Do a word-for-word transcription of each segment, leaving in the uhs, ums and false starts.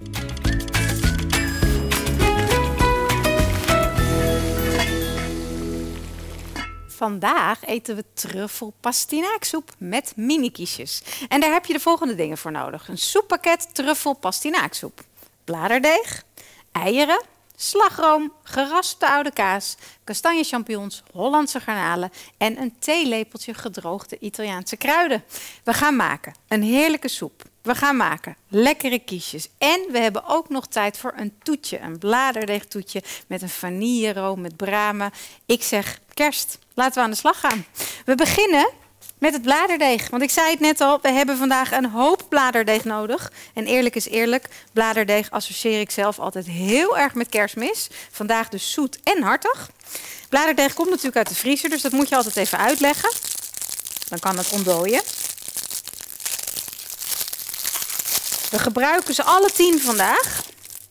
Vandaag eten we truffelpastinaaksoep met mini-kiesjes. En daar heb je de volgende dingen voor nodig. Een soeppakket truffelpastinaaksoep. Bladerdeeg, eieren, slagroom, geraspte oude kaas, kastanje champignons, Hollandse garnalen en een theelepeltje gedroogde Italiaanse kruiden. We gaan maken een heerlijke soep. We gaan maken lekkere kiesjes. En we hebben ook nog tijd voor een toetje, een bladerdeegtoetje met een vanilleroom met bramen. Ik zeg kerst. Laten we aan de slag gaan. We beginnen met het bladerdeeg. Want ik zei het net al, we hebben vandaag een hoop bladerdeeg nodig. En eerlijk is eerlijk, bladerdeeg associeer ik zelf altijd heel erg met Kerstmis. Vandaag dus zoet en hartig. Bladerdeeg komt natuurlijk uit de vriezer, dus dat moet je altijd even uitleggen. Dan kan het ontdooien. We gebruiken ze alle tien vandaag.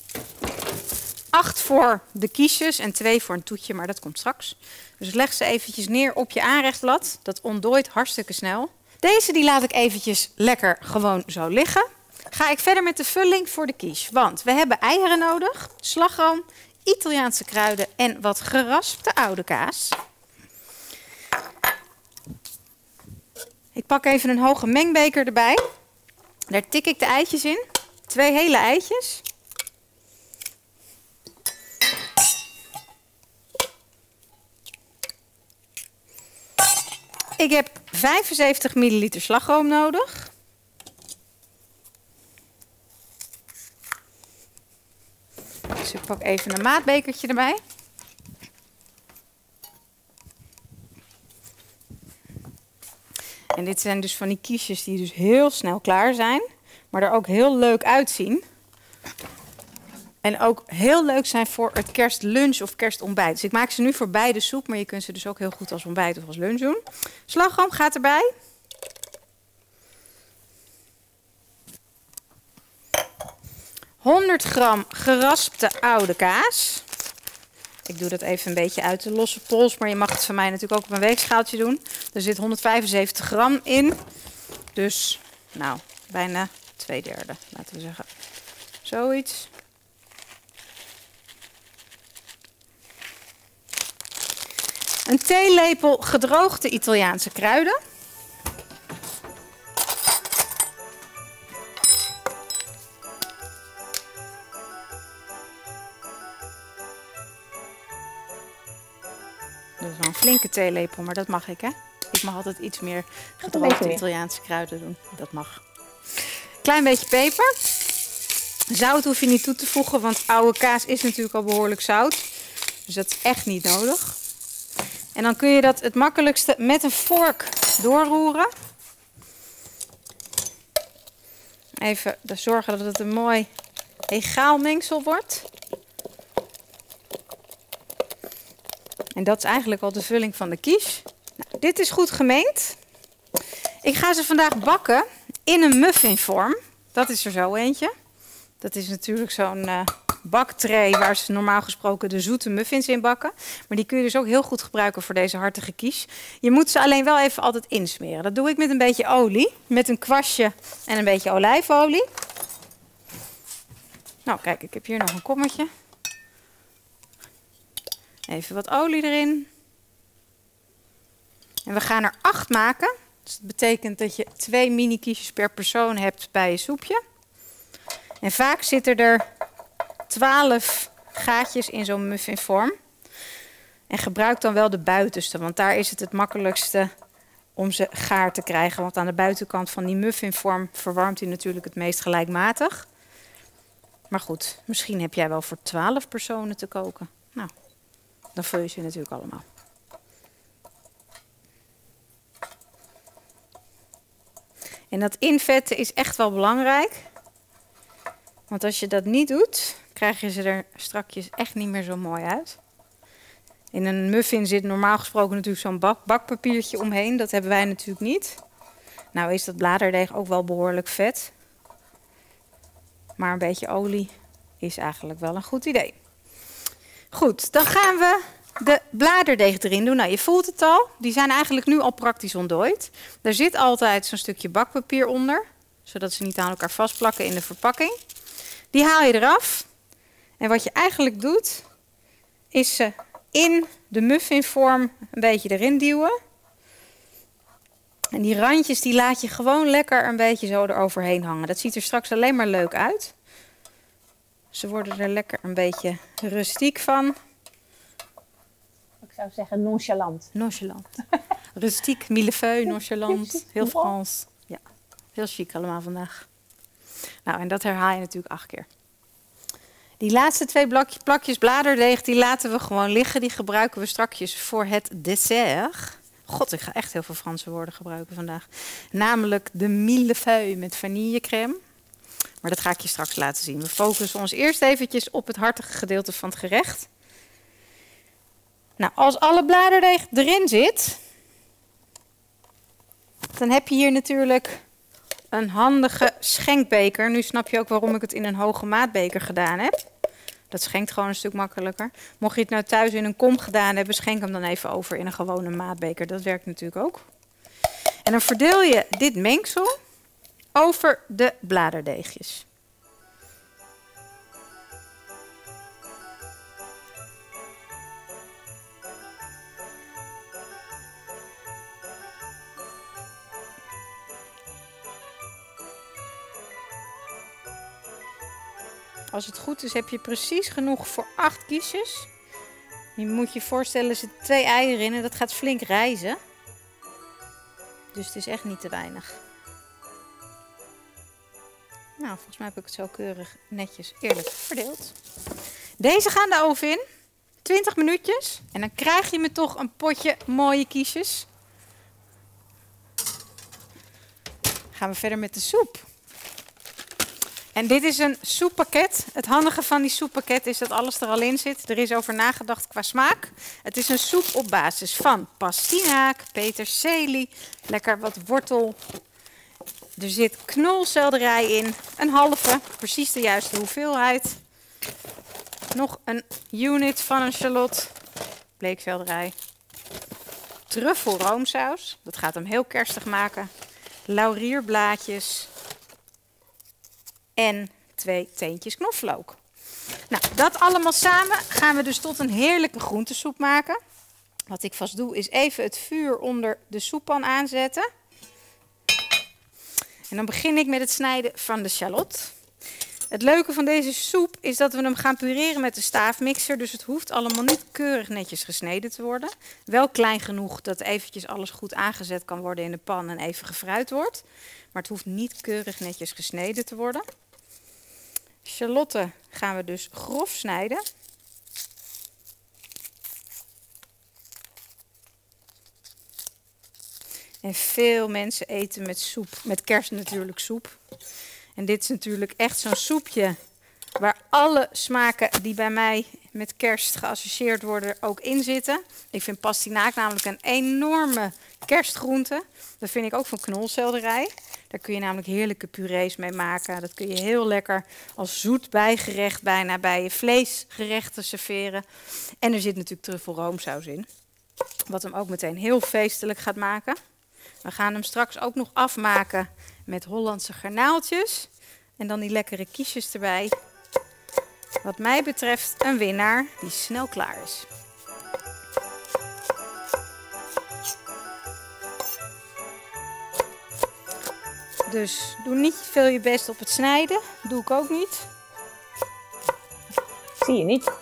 Acht voor de kiesjes en twee voor een toetje, maar dat komt straks. Dus leg ze eventjes neer op je aanrechtblad. Dat ontdooit hartstikke snel. Deze die laat ik eventjes lekker gewoon zo liggen. Ga ik verder met de vulling voor de quiche. Want we hebben eieren nodig, slagroom, Italiaanse kruiden en wat geraspte oude kaas. Ik pak even een hoge mengbeker erbij. Daar tik ik de eitjes in. Twee hele eitjes. Ik heb vijfenzeventig milliliter slagroom nodig. Dus ik pak even een maatbekertje erbij. En dit zijn dus van die kiesjes die dus heel snel klaar zijn, maar er ook heel leuk uitzien. En ook heel leuk zijn voor het kerstlunch of kerstontbijt. Dus ik maak ze nu voor beide soep, maar je kunt ze dus ook heel goed als ontbijt of als lunch doen. Slagroom gaat erbij. honderd gram geraspte oude kaas. Ik doe dat even een beetje uit de losse pols, maar je mag het van mij natuurlijk ook op een weegschaaltje doen. Er zit honderdvijfenzeventig gram in. Dus, nou, bijna twee derde, laten we zeggen. Zoiets. Een theelepel gedroogde Italiaanse kruiden. Dat is wel een flinke theelepel, maar dat mag ik, hè? Ik mag altijd iets meer gedroogde Italiaanse kruiden doen. Dat mag. Klein beetje peper. Zout hoef je niet toe te voegen, want oude kaas is natuurlijk al behoorlijk zout. Dus dat is echt niet nodig. En dan kun je dat het makkelijkste met een vork doorroeren. Even zorgen dat het een mooi egaal mengsel wordt. En dat is eigenlijk al de vulling van de quiche. Nou, dit is goed gemengd. Ik ga ze vandaag bakken in een muffinvorm. Dat is er zo eentje. Dat is natuurlijk zo'n uh, baktray waar ze normaal gesproken de zoete muffins in bakken. Maar die kun je dus ook heel goed gebruiken voor deze hartige quiche. Je moet ze alleen wel even altijd insmeren. Dat doe ik met een beetje olie. Met een kwastje en een beetje olijfolie. Nou kijk, ik heb hier nog een kommetje. Even wat olie erin. En we gaan er acht maken. Dus dat betekent dat je twee mini quiches per persoon hebt bij je soepje. En vaak zitten er twaalf gaatjes in zo'n muffinvorm. En gebruik dan wel de buitenste, want daar is het het makkelijkste om ze gaar te krijgen. Want aan de buitenkant van die muffinvorm verwarmt hij natuurlijk het meest gelijkmatig. Maar goed, misschien heb jij wel voor twaalf personen te koken. Nou, dan vul je ze natuurlijk allemaal. En dat invetten is echt wel belangrijk. Want als je dat niet doet, krijg je ze er strakjes echt niet meer zo mooi uit. In een muffin zit normaal gesproken natuurlijk zo'n bak bakpapiertje omheen. Dat hebben wij natuurlijk niet. Nou is dat bladerdeeg ook wel behoorlijk vet. Maar een beetje olie is eigenlijk wel een goed idee. Goed, dan gaan we de bladerdeeg erin doen. Nou, je voelt het al. Die zijn eigenlijk nu al praktisch ontdooid. Er zit altijd zo'n stukje bakpapier onder. Zodat ze niet aan elkaar vastplakken in de verpakking. Die haal je eraf. En wat je eigenlijk doet, is ze in de muffinvorm een beetje erin duwen. En die randjes die laat je gewoon lekker een beetje zo eroverheen hangen. Dat ziet er straks alleen maar leuk uit. Ze worden er lekker een beetje rustiek van. Ik zou zeggen nonchalant. Nonchalant. Rustiek, millefeuille, nonchalant. Heel Frans. Ja, heel chic allemaal vandaag. Nou, en dat herhaal je natuurlijk acht keer. Die laatste twee plakjes, plakjes bladerdeeg, die laten we gewoon liggen. Die gebruiken we strakjes voor het dessert. God, ik ga echt heel veel Franse woorden gebruiken vandaag. Namelijk de millefeuille met vanillecrème. Maar dat ga ik je straks laten zien. We focussen ons eerst eventjes op het hartige gedeelte van het gerecht. Nou, als alle bladerdeeg erin zit, dan heb je hier natuurlijk een handige schenkbeker. Nu snap je ook waarom ik het in een hoge maatbeker gedaan heb. Dat schenkt gewoon een stuk makkelijker. Mocht je het nou thuis in een kom gedaan hebben, schenk hem dan even over in een gewone maatbeker. Dat werkt natuurlijk ook. En dan verdeel je dit mengsel over de bladerdeegjes. Als het goed is, heb je precies genoeg voor acht kiesjes. Je moet je voorstellen, er zitten twee eieren in en dat gaat flink rijzen. Dus het is echt niet te weinig. Nou, volgens mij heb ik het zo keurig netjes eerlijk verdeeld. Deze gaan de oven in. twintig minuutjes. En dan krijg je me toch een potje mooie kiesjes. Gaan we verder met de soep. En dit is een soeppakket. Het handige van die soeppakket is dat alles er al in zit. Er is over nagedacht qua smaak. Het is een soep op basis van pastinaak, peterselie, lekker wat wortel. Er zit knolselderij in, een halve, precies de juiste hoeveelheid. Nog een unit van een shallot, bleekselderij. Truffelroomsaus, dat gaat hem heel kerstig maken. Laurierblaadjes. En twee teentjes knoflook. Nou, dat allemaal samen gaan we dus tot een heerlijke groentesoep maken. Wat ik vast doe is even het vuur onder de soeppan aanzetten. En dan begin ik met het snijden van de shallot. Het leuke van deze soep is dat we hem gaan pureren met de staafmixer. Dus het hoeft allemaal niet keurig netjes gesneden te worden. Wel klein genoeg dat eventjes alles goed aangezet kan worden in de pan en even gefruit wordt. Maar het hoeft niet keurig netjes gesneden te worden. Shallotten gaan we dus grof snijden. En veel mensen eten met soep, met kerst natuurlijk soep. En dit is natuurlijk echt zo'n soepje waar alle smaken die bij mij met kerst geassocieerd worden ook in zitten. Ik vind pastinaak namelijk een enorme kerstgroente. Dat vind ik ook van knolselderij. Daar kun je namelijk heerlijke purees mee maken. Dat kun je heel lekker als zoet bijgerecht bijna bij je vleesgerechten serveren. En er zit natuurlijk truffelroomsaus in. Wat hem ook meteen heel feestelijk gaat maken. We gaan hem straks ook nog afmaken met Hollandse garnaaltjes. En dan die lekkere kiesjes erbij. Wat mij betreft een winnaar die snel klaar is. Dus doe niet veel je best op het snijden. Doe ik ook niet. Zie je niet.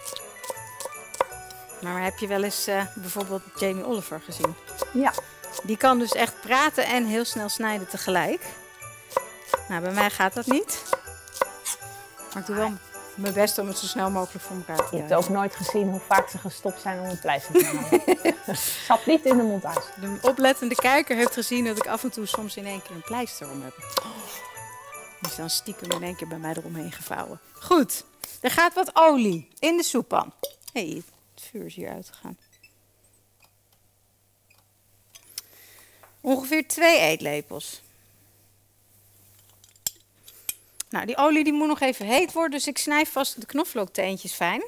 Maar heb je wel eens uh, bijvoorbeeld Jamie Oliver gezien? Ja. Die kan dus echt praten en heel snel snijden tegelijk. Nou, bij mij gaat dat niet. Maar ik doe wel mijn best om het zo snel mogelijk voor elkaar te krijgen. Je hebt ook nooit gezien hoe vaak ze gestopt zijn om een pleister te halen. Zat niet in de montage. De oplettende kijker heeft gezien dat ik af en toe soms in één keer een pleister om heb. Oh, die is dan stiekem in één keer bij mij eromheen gevouwen. Goed, er gaat wat olie in de soeppan. Hé, hey, het vuur is hier uitgegaan. Ongeveer twee eetlepels. Nou, die olie die moet nog even heet worden, dus ik snij vast de knoflookteentjes fijn.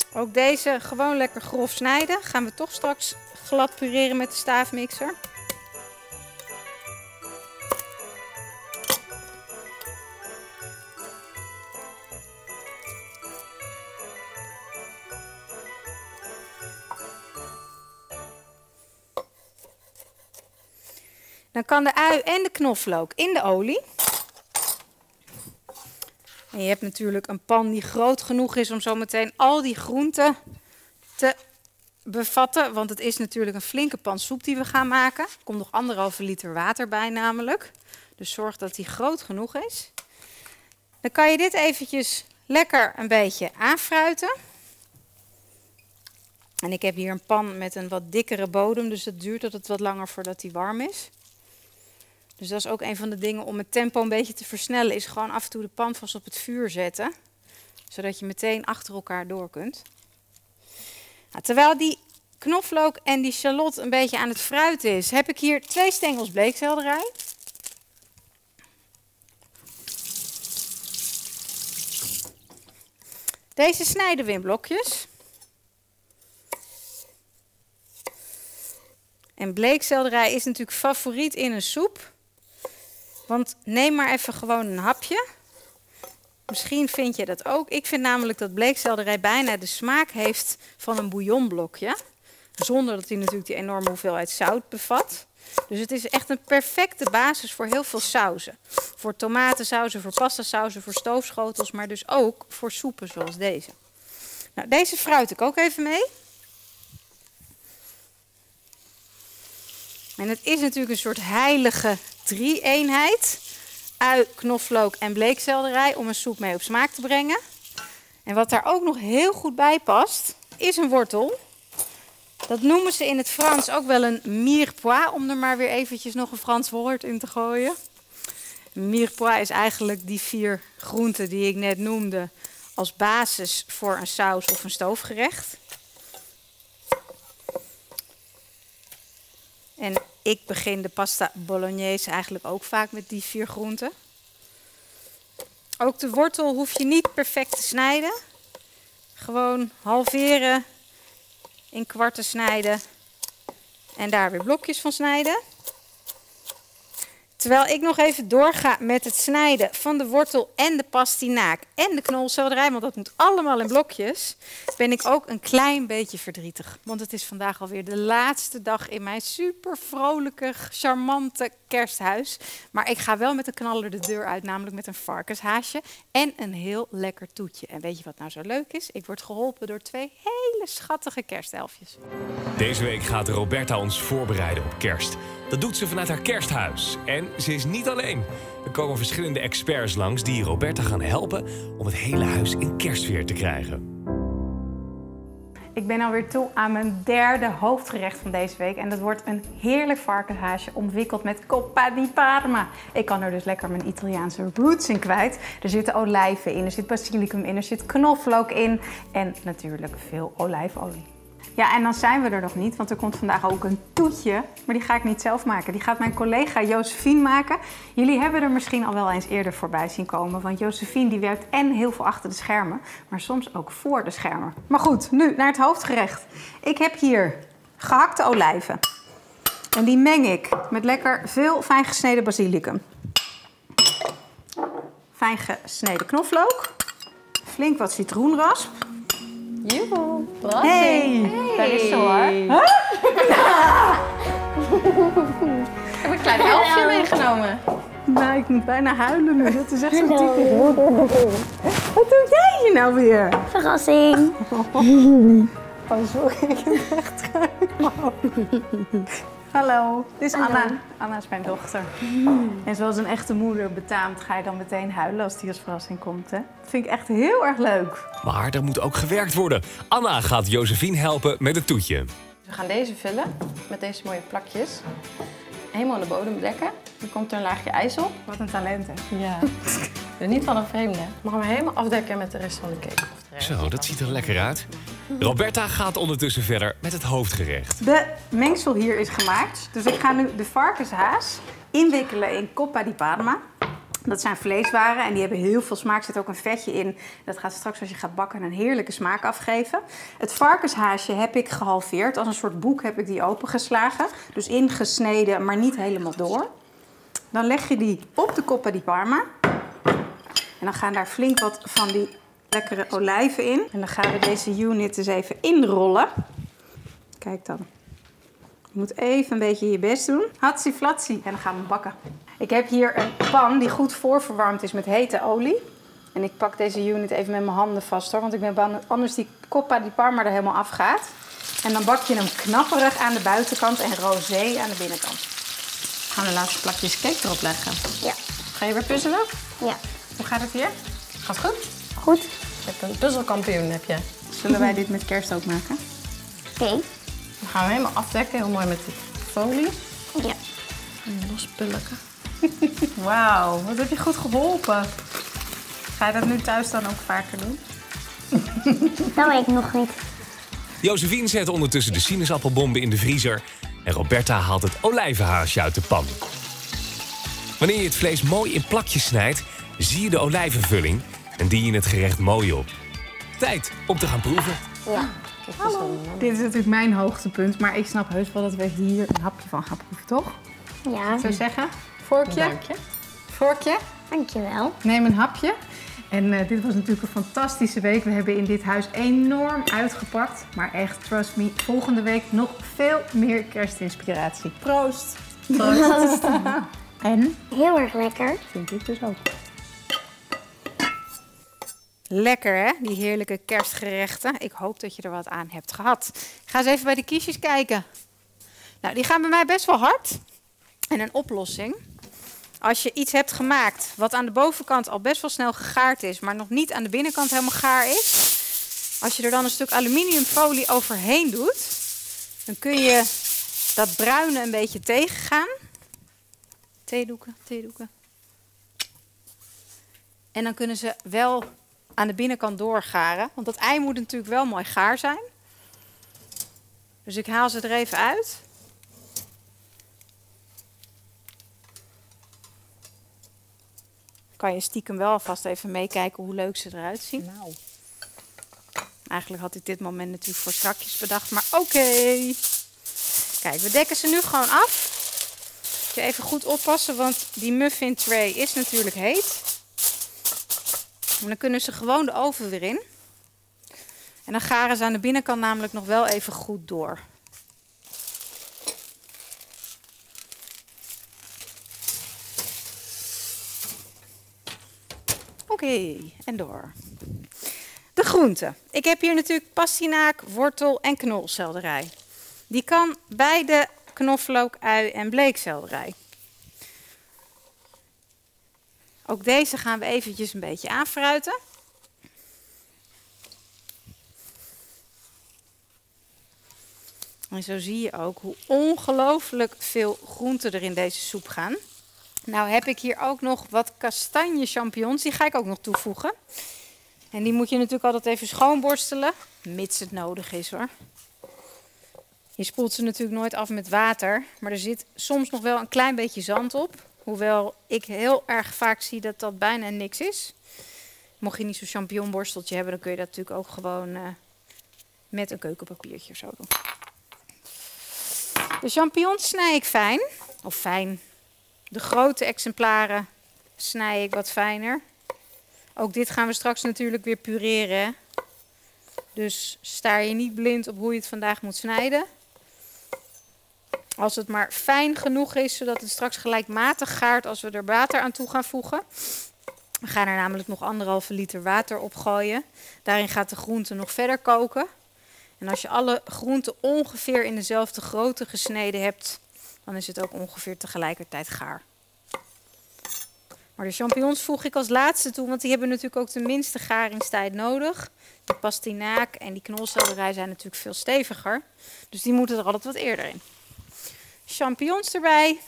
Ook deze gewoon lekker grof snijden. Gaan we toch straks glad pureren met de staafmixer. Dan kan de ui en de knoflook in de olie. En je hebt natuurlijk een pan die groot genoeg is om zo meteen al die groenten te bevatten. Want het is natuurlijk een flinke pan soep die we gaan maken. Er komt nog anderhalve liter water bij namelijk. Dus zorg dat die groot genoeg is. Dan kan je dit eventjes lekker een beetje aanfruiten. En ik heb hier een pan met een wat dikkere bodem, dus het duurt dat het wat langer voordat die warm is. Dus dat is ook een van de dingen om het tempo een beetje te versnellen, is gewoon af en toe de pan vast op het vuur zetten. Zodat je meteen achter elkaar door kunt. Nou, terwijl die knoflook en die shallot een beetje aan het fruiten is, heb ik hier twee stengels bleekselderij. Deze snijden we in blokjes. En bleekselderij is natuurlijk favoriet in een soep. Want neem maar even gewoon een hapje. Misschien vind je dat ook. Ik vind namelijk dat bleekselderij bijna de smaak heeft van een bouillonblokje. Zonder dat hij natuurlijk die enorme hoeveelheid zout bevat. Dus het is echt een perfecte basis voor heel veel sauzen. Voor tomatensauzen, voor pastasauzen, voor stoofschotels. Maar dus ook voor soepen zoals deze. Nou, deze fruit ik ook even mee. En het is natuurlijk een soort heilige drie-eenheid. Ui, knoflook en bleekselderij om een soep mee op smaak te brengen. En wat daar ook nog heel goed bij past, is een wortel. Dat noemen ze in het Frans ook wel een mirepoix, om er maar weer eventjes nog een Frans woord in te gooien. Mirepoix is eigenlijk die vier groenten die ik net noemde als basis voor een saus of een stoofgerecht. En ik begin de pasta bolognese eigenlijk ook vaak met die vier groenten. Ook de wortel hoef je niet perfect te snijden. Gewoon halveren, in kwarten snijden en daar weer blokjes van snijden. Terwijl ik nog even doorga met het snijden van de wortel en de pastinaak en de knolselderij, want dat moet allemaal in blokjes, ben ik ook een klein beetje verdrietig. Want het is vandaag alweer de laatste dag in mijn super vrolijke, charmante kersthuis. Maar ik ga wel met een knaller de deur uit, namelijk met een varkenshaasje en een heel lekker toetje. En weet je wat nou zo leuk is? Ik word geholpen door twee hele schattige kerstelfjes. Deze week gaat Roberta ons voorbereiden op kerst. Dat doet ze vanuit haar kersthuis. En ze is niet alleen. Er komen verschillende experts langs die Roberta gaan helpen om het hele huis in kerstsfeer te krijgen. Ik ben alweer toe aan mijn derde hoofdgerecht van deze week. En dat wordt een heerlijk varkenshaasje omwikkeld met coppa di Parma. Ik kan er dus lekker mijn Italiaanse roots in kwijt. Er zitten olijven in, er zit basilicum in, er zit knoflook in. En natuurlijk veel olijfolie. Ja, en dan zijn we er nog niet, want er komt vandaag ook een toetje. Maar die ga ik niet zelf maken. Die gaat mijn collega Josephine maken. Jullie hebben er misschien al wel eens eerder voorbij zien komen. Want Josephine die werkt en heel veel achter de schermen, maar soms ook voor de schermen. Maar goed, nu naar het hoofdgerecht. Ik heb hier gehakte olijven. En die meng ik met lekker veel fijn gesneden basilicum. Fijn gesneden knoflook. Flink wat citroenrasp. Joehoe, Hey. hey, daar is ze hoor. Huh? Ik heb een klein elfje meegenomen. Nou, ik moet bijna huilen nu. Dat is echt zo typisch. Wat doe jij hier nou weer? Verrassing. Oh, sorry. Ik heb echt gehuild. Hallo, dit is Anna. Anna is mijn dochter. En zoals een echte moeder betaamt, ga je dan meteen huilen als die als verrassing komt. Hè? Dat vind ik echt heel erg leuk. Maar er moet ook gewerkt worden. Anna gaat Josephine helpen met het toetje. We gaan deze vullen met deze mooie plakjes. Helemaal de bodem bedekken. Dan komt er een laagje ijs op. Wat een talent, hè? Ja. Dus niet van een vreemde. Ik mag hem helemaal afdekken met de rest van de cake. Of de rest Zo, dat ziet er lekker uit. Roberta gaat ondertussen verder met het hoofdgerecht. De mengsel hier is gemaakt. Dus ik ga nu de varkenshaas inwikkelen in coppa di Parma. Dat zijn vleeswaren en die hebben heel veel smaak. Er zit ook een vetje in. Dat gaat straks als je gaat bakken een heerlijke smaak afgeven. Het varkenshaasje heb ik gehalveerd. Als een soort boek heb ik die opengeslagen. Dus ingesneden, maar niet helemaal door. Dan leg je die op de coppa di Parma. En dan gaan daar flink wat van die lekkere olijven in. En dan gaan we deze unit eens even inrollen. Kijk dan. Je moet even een beetje je best doen. Hatsi flatsi. En dan gaan we bakken. Ik heb hier een pan die goed voorverwarmd is met hete olie. En ik pak deze unit even met mijn handen vast hoor. Want ik ben bang dat anders die coppa di Parma er helemaal afgaat. En dan bak je hem knapperig aan de buitenkant en rosé aan de binnenkant. We gaan de laatste plakjes cake erop leggen. Ja. Ga je weer puzzelen? Ja. Hoe gaat het hier? Gaat goed? Goed. Je hebt een puzzelkampioen, heb je. Zullen wij dit met kerst ook maken? Oké. Dan gaan we helemaal afdekken, heel mooi met de folie. Ja. En lospulken. Wauw, wat heb je goed geholpen. Ga je dat nu thuis dan ook vaker doen? Dat weet ik nog niet. Josephine zet ondertussen de sinaasappelbomben in de vriezer. En Roberta haalt het olijvenhaasje uit de pan. Wanneer je het vlees mooi in plakjes snijdt, zie je de olijvenvulling en dien je het gerecht mooi op. Tijd om te gaan proeven. Ja. Hallo. Dit is natuurlijk mijn hoogtepunt, maar ik snap heus wel dat we hier een hapje van gaan proeven, toch? Ja. Zou je zeggen? Vorkje? Dankje. Vorkje? Dankjewel. Neem een hapje. En uh, dit was natuurlijk een fantastische week. We hebben in dit huis enorm uitgepakt. Maar echt, trust me, volgende week nog veel meer kerstinspiratie. Proost! Proost. En? Heel erg lekker. Vind ik dus ook. Lekker hè, die heerlijke kerstgerechten. Ik hoop dat je er wat aan hebt gehad. Ik ga eens even bij de kiesjes kijken. Nou, die gaan bij mij best wel hard. En een oplossing. Als je iets hebt gemaakt wat aan de bovenkant al best wel snel gegaard is, maar nog niet aan de binnenkant helemaal gaar is. Als je er dan een stuk aluminiumfolie overheen doet, dan kun je dat bruine een beetje tegengaan. Theedoeken, theedoeken. En dan kunnen ze wel aan de binnenkant doorgaren. Want dat ei moet natuurlijk wel mooi gaar zijn. Dus ik haal ze er even uit. Kan je stiekem wel alvast even meekijken hoe leuk ze eruit zien. Nou. Eigenlijk had ik dit moment natuurlijk voor strakjes bedacht, maar oké. Okay. Kijk, we dekken ze nu gewoon af. Moet je even goed oppassen, want die muffin tray is natuurlijk heet. En dan kunnen ze gewoon de oven weer in. En dan garen ze aan de binnenkant namelijk nog wel even goed door. Oké, okay, en door. De groenten. Ik heb hier natuurlijk pastinaak, wortel en knolselderij. Die kan bij de knoflook, ui en bleekselderij. Ook deze gaan we eventjes een beetje aanfruiten. En zo zie je ook hoe ongelooflijk veel groenten er in deze soep gaan. Nou heb ik hier ook nog wat kastanje champignons, die ga ik ook nog toevoegen. En die moet je natuurlijk altijd even schoonborstelen, mits het nodig is hoor. Je spoelt ze natuurlijk nooit af met water, maar er zit soms nog wel een klein beetje zand op. Hoewel ik heel erg vaak zie dat dat bijna niks is. Mocht je niet zo'n champignonborsteltje hebben, dan kun je dat natuurlijk ook gewoon uh, met een keukenpapiertje of zo doen. De champignons snij ik fijn, of fijn. De grote exemplaren snij ik wat fijner. Ook dit gaan we straks natuurlijk weer pureren. Dus staar je niet blind op hoe je het vandaag moet snijden. Als het maar fijn genoeg is, zodat het straks gelijkmatig gaart als we er water aan toe gaan voegen. We gaan er namelijk nog anderhalve liter water op gooien. Daarin gaat de groente nog verder koken. En als je alle groenten ongeveer in dezelfde grootte gesneden hebt, dan is het ook ongeveer tegelijkertijd gaar. Maar de champignons voeg ik als laatste toe, want die hebben natuurlijk ook de minste garingstijd nodig. De pastinaak en die knolselderij zijn natuurlijk veel steviger. Dus die moeten er altijd wat eerder in. Champignons erbij.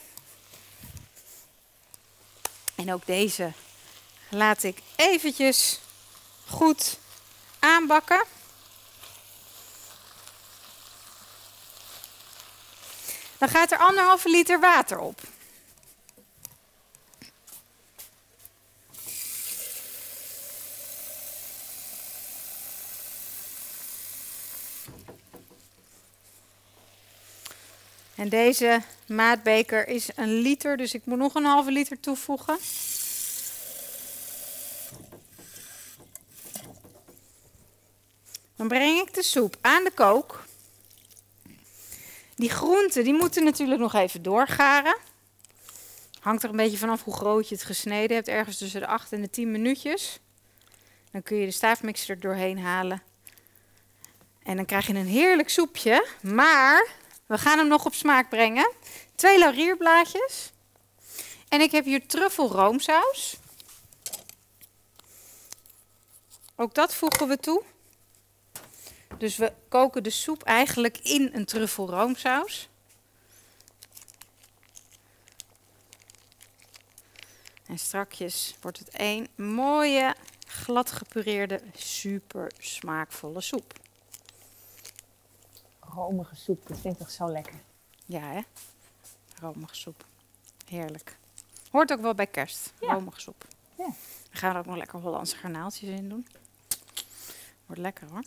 En ook deze laat ik eventjes goed aanbakken. Dan gaat er anderhalve liter water op. En deze maatbeker is een liter, dus ik moet nog een halve liter toevoegen. Dan breng ik de soep aan de kook. Die groenten die moeten natuurlijk nog even doorgaren. Hangt er een beetje vanaf hoe groot je het gesneden hebt. Ergens tussen de acht en de tien minuutjes. Dan kun je de staafmixer er doorheen halen. En dan krijg je een heerlijk soepje. Maar we gaan hem nog op smaak brengen. Twee laurierblaadjes. En ik heb hier truffelroomsaus. Ook dat voegen we toe. Dus we koken de soep eigenlijk in een truffelroomsaus. En strakjes wordt het een mooie, glad gepureerde, super smaakvolle soep. Romige soep, dat vind ik toch zo lekker. Ja, hè? Romige soep. Heerlijk. Hoort ook wel bij kerst. Ja. Romige soep. Ja. We gaan er ook nog lekker Hollandse garnaaltjes in doen. Wordt lekker hoor.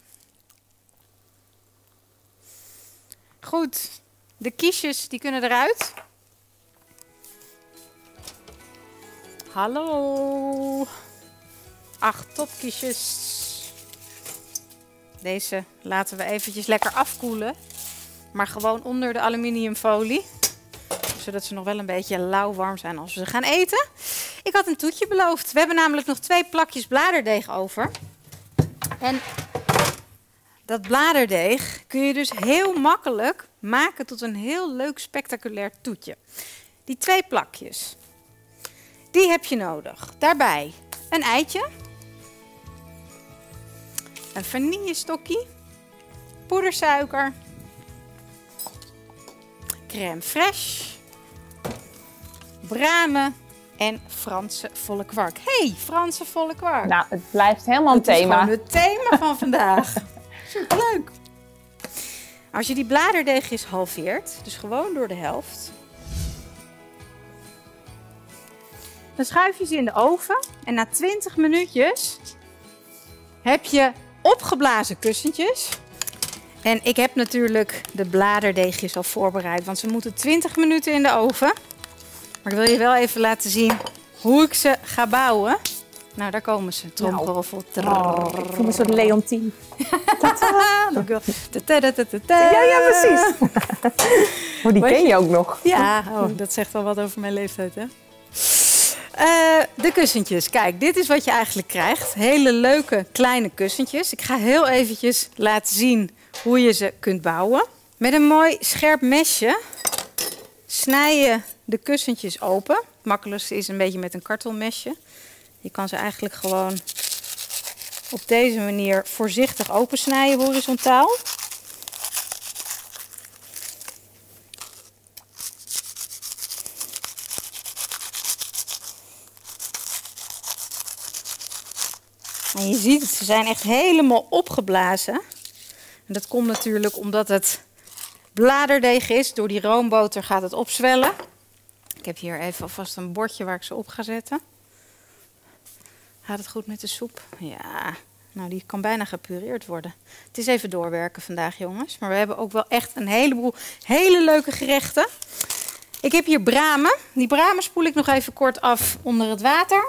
Goed. De kiesjes die kunnen eruit. Hallo. Acht topkiesjes. Deze laten we eventjes lekker afkoelen. Maar gewoon onder de aluminiumfolie. Zodat ze nog wel een beetje lauwwarm zijn als we ze gaan eten. Ik had een toetje beloofd. We hebben namelijk nog twee plakjes bladerdeeg over. En dat bladerdeeg kun je dus heel makkelijk maken tot een heel leuk spectaculair toetje. Die twee plakjes, die heb je nodig. Daarbij een eitje, een vanillestokje, poedersuiker, crème fraîche, bramen en Franse volle kwark. Hey, Franse volle kwark. Nou, het blijft helemaal een Het is thema. gewoon het thema van vandaag. Superleuk. Als je die bladerdeegjes halveert, dus gewoon door de helft, dan schuif je ze in de oven en na twintig minuutjes heb je opgeblazen kussentjes. En ik heb natuurlijk de bladerdeegjes al voorbereid, want ze moeten twintig minuten in de oven. Maar ik wil je wel even laten zien hoe ik ze ga bouwen. Nou, daar komen ze. Tromgeroffel. Oh, ik voel me zo'n Leontien. Ja, ja, precies. Oh, die ken je ook nog. Ja, oh, dat zegt al wat over mijn leeftijd, hè? Uh, de kussentjes. Kijk, dit is wat je eigenlijk krijgt. Hele leuke kleine kussentjes. Ik ga heel eventjes laten zien hoe je ze kunt bouwen. Met een mooi scherp mesje snij je de kussentjes open. Het makkelijkste is een beetje met een kartelmesje. Je kan ze eigenlijk gewoon op deze manier voorzichtig opensnijden, horizontaal. En je ziet het, ze zijn echt helemaal opgeblazen. En dat komt natuurlijk omdat het bladerdeeg is. Door die roomboter gaat het opzwellen. Ik heb hier even alvast een bordje waar ik ze op ga zetten. Gaat het goed met de soep? Ja, nou die kan bijna gepureerd worden. Het is even doorwerken vandaag, jongens. Maar we hebben ook wel echt een heleboel hele leuke gerechten. Ik heb hier bramen. Die bramen spoel ik nog even kort af onder het water.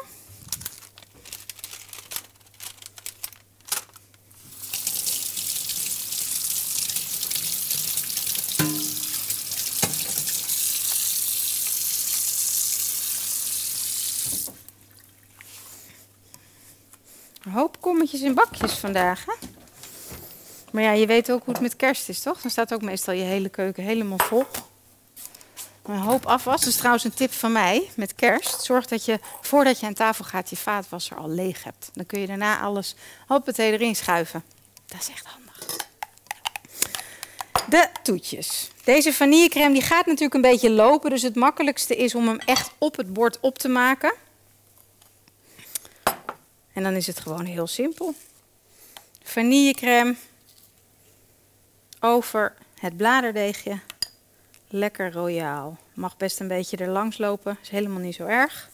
Een hoop kommetjes in bakjes vandaag, hè? Maar ja, je weet ook hoe het met kerst is, toch? Dan staat ook meestal je hele keuken helemaal vol. Een hoop afwas. Dat is trouwens een tip van mij met kerst. Zorg dat je, voordat je aan tafel gaat, je vaatwasser al leeg hebt. Dan kun je daarna alles hoppatee erin schuiven. Dat is echt handig. De toetjes. Deze vanillecrème die gaat natuurlijk een beetje lopen. Dus het makkelijkste is om hem echt op het bord op te maken. En dan is het gewoon heel simpel. Vanillecrème over het bladerdeegje. Lekker royaal. Mag best een beetje er langs lopen. Is helemaal niet zo erg.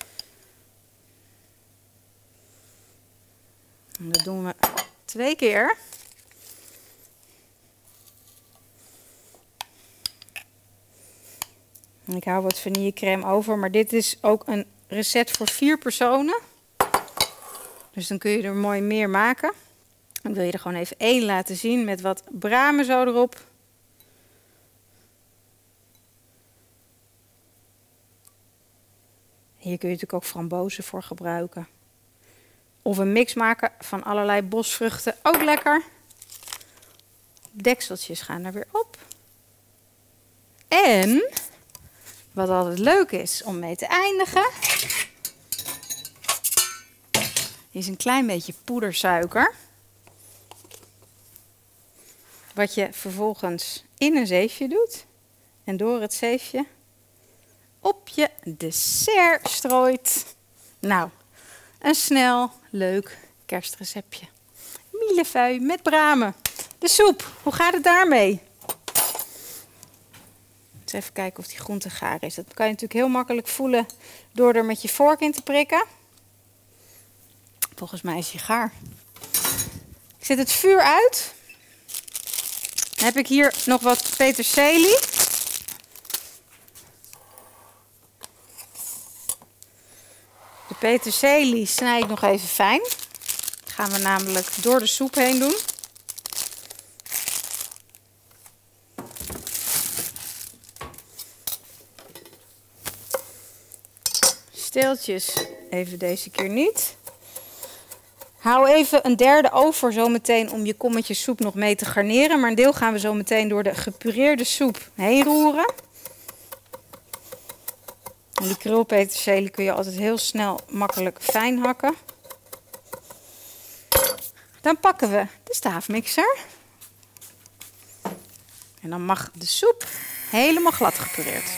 En dat doen we twee keer. Ik hou wat vanillecrème over, maar dit is ook een recept voor vier personen. Dus dan kun je er mooi meer maken. Ik wil je er gewoon even één laten zien met wat bramen zo erop. Hier kun je natuurlijk ook frambozen voor gebruiken. Of een mix maken van allerlei bosvruchten, ook lekker. Dekseltjes gaan er weer op. En, wat altijd leuk is om mee te eindigen, is een klein beetje poedersuiker. Wat je vervolgens in een zeefje doet. En door het zeefje op je dessert strooit. Nou, een snel, leuk kerstreceptje. Millefeuille met bramen. De soep, hoe gaat het daarmee? Eens even kijken of die groente gaar is. Dat kan je natuurlijk heel makkelijk voelen door er met je vork in te prikken. Volgens mij is hij gaar. Ik zet het vuur uit. Dan heb ik hier nog wat peterselie. De peterselie snij ik nog even fijn. Dat gaan we namelijk door de soep heen doen. Steeltjes even deze keer niet. Hou even een derde over zometeen om je kommetje soep nog mee te garneren. Maar een deel gaan we zo meteen door de gepureerde soep heen roeren. En die krulpeterselie kun je altijd heel snel makkelijk fijn hakken. Dan pakken we de staafmixer. En dan mag de soep helemaal glad gepureerd.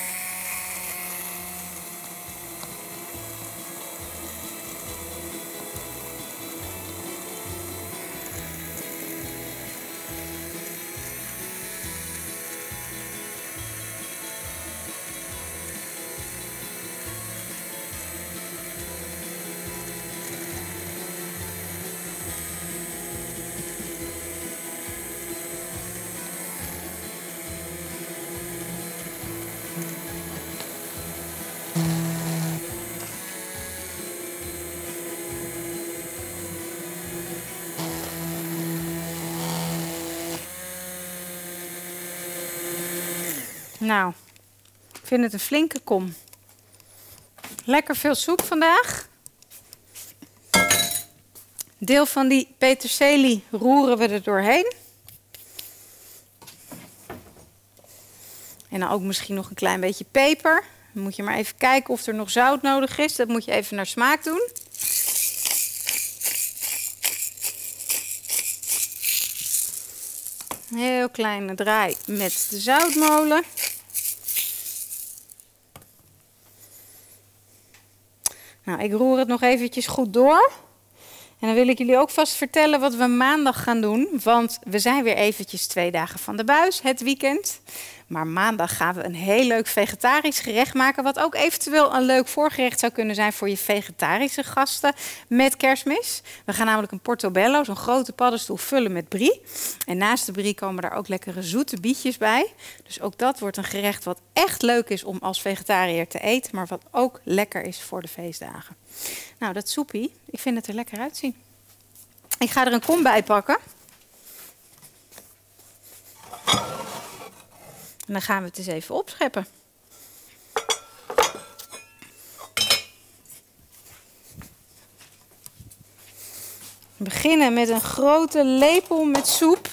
Nou, ik vind het een flinke kom. Lekker veel soep vandaag. Deel van die peterselie roeren we er doorheen. En dan ook misschien nog een klein beetje peper. Dan moet je maar even kijken of er nog zout nodig is. Dat moet je even naar smaak doen. Heel kleine draai met de zoutmolen. Nou, ik roer het nog eventjes goed door. En dan wil ik jullie ook vast vertellen wat we maandag gaan doen. Want we zijn weer eventjes twee dagen van de buis, het weekend. Maar maandag gaan we een heel leuk vegetarisch gerecht maken. Wat ook eventueel een leuk voorgerecht zou kunnen zijn voor je vegetarische gasten met Kerstmis. We gaan namelijk een portobello, zo'n grote paddenstoel, vullen met brie. En naast de brie komen daar ook lekkere zoete bietjes bij. Dus ook dat wordt een gerecht wat echt leuk is om als vegetariër te eten. Maar wat ook lekker is voor de feestdagen. Nou, dat soepie, ik vind het er lekker uitzien. Ik ga er een kom bij pakken. En dan gaan we het eens even opscheppen. We beginnen met een grote lepel met soep.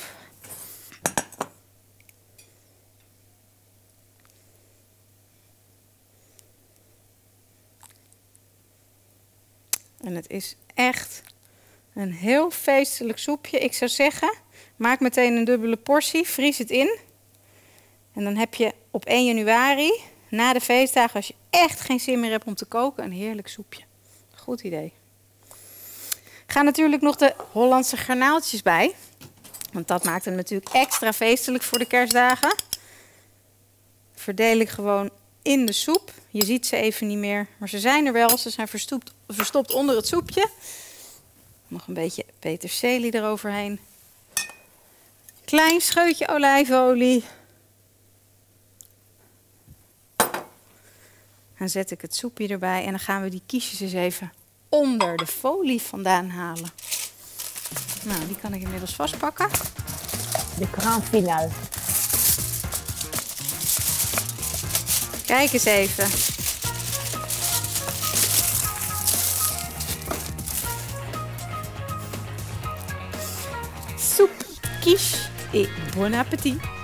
En het is echt een heel feestelijk soepje. Ik zou zeggen, maak meteen een dubbele portie, vries het in. En dan heb je op één januari, na de feestdagen, als je echt geen zin meer hebt om te koken, een heerlijk soepje. Goed idee. Er gaan natuurlijk nog de Hollandse garnaaltjes bij. Want dat maakt het natuurlijk extra feestelijk voor de kerstdagen. Verdeel ik gewoon in de soep. Je ziet ze even niet meer, maar ze zijn er wel. Ze zijn verstopt, verstopt onder het soepje. Nog een beetje peterselie eroverheen. Klein scheutje olijfolie. Dan zet ik het soepje erbij en dan gaan we die kiesjes eens even onder de folie vandaan halen. Nou, die kan ik inmiddels vastpakken. De grand finale. Kijk eens even. Soep, quiche et bon appétit.